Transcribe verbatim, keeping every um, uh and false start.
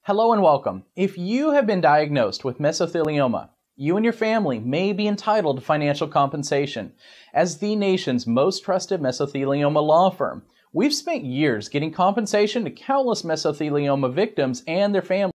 Hello and welcome. If you have been diagnosed with mesothelioma, you and your family may be entitled to financial compensation. As the nation's most trusted mesothelioma law firm, we've spent years getting compensation to countless mesothelioma victims and their families.